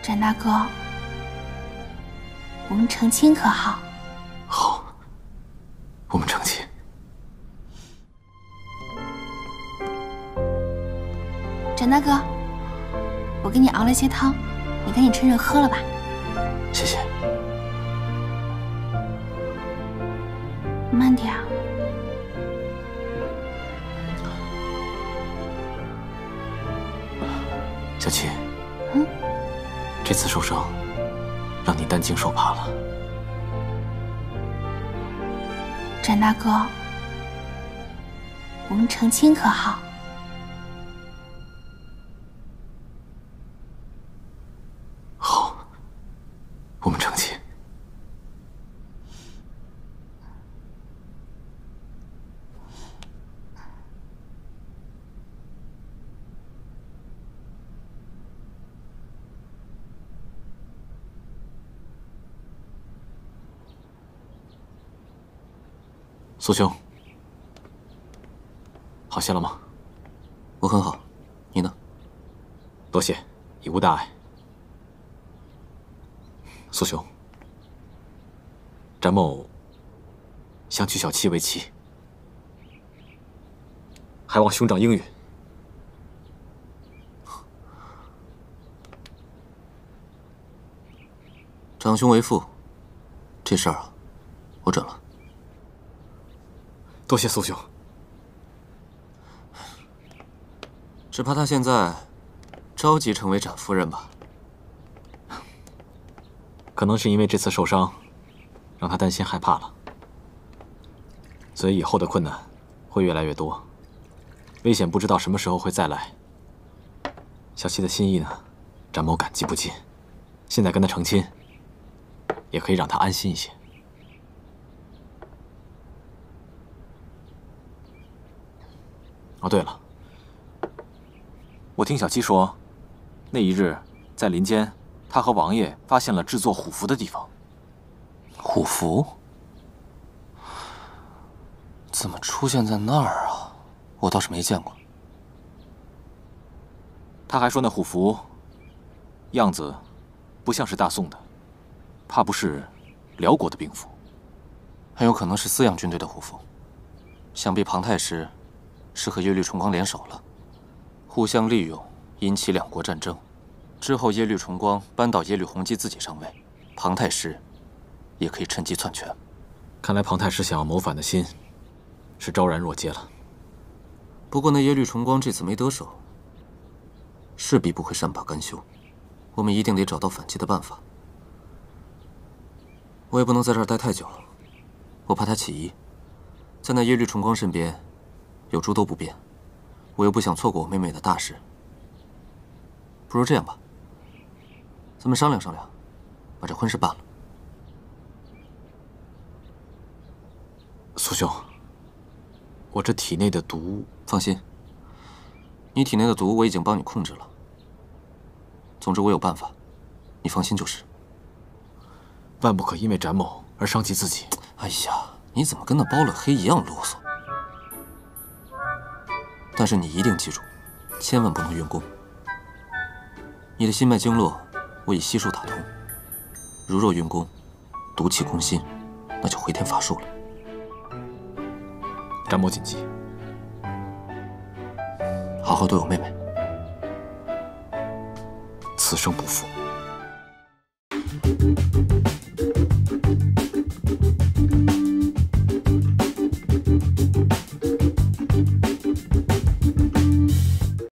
展大哥，我们成亲可好？ 好，我们成亲。 展大哥，我给你熬了些汤，你赶紧趁热喝了吧。 谢谢。 慢点儿。 小七，这次受伤，让你担惊受怕了。 展大哥，我们成亲可好？ 好，我们成亲。苏兄，好些了吗？ 我很好，你呢？ 多谢，已无大碍。苏兄，展某想娶小七为妻，还望兄长应允。 长兄为父，这事儿啊，我准了。 多谢苏兄。 只怕他现在着急成为展夫人吧？ 可能是因为这次受伤，让他担心害怕了，所以以后的困难会越来越多，危险不知道什么时候会再来。小七的心意呢，展某感激不尽。现在跟他成亲，也可以让他安心一些。哦，对了，我听小七说，那一日在林间，他和王爷发现了制作虎符的地方。 虎符？怎么出现在那儿啊？我倒是没见过。 他还说那虎符样子不像是大宋的，怕不是辽国的兵符， 很有可能是饲养军队的虎符。想必庞太师是和耶律重光联手了，互相利用，引起两国战争。之后耶律重光扳倒耶律洪基自己上位，庞太师也可以趁机篡权。 看来庞太师想要谋反的心是昭然若揭了。 不过那耶律重光这次没得手，势必不会善罢甘休。我们一定得找到反击的办法。我也不能在这儿待太久，我怕他起疑。在那耶律重光身边有诸多不便，我又不想错过我妹妹的大事。不如这样吧，咱们商量商量，把这婚事办了。 苏兄，我这体内的毒…… 放心，你体内的毒我已经帮你控制了。总之我有办法，你放心就是。 万不可因为展某而伤及自己。 哎呀，你怎么跟那包了黑一样啰嗦？但是你一定记住，千万不能运功。你的心脉经络，我以悉数打通。如若运功，毒气攻心，那就回天乏术了。 展某谨记。 好好对我妹妹。 此生不负。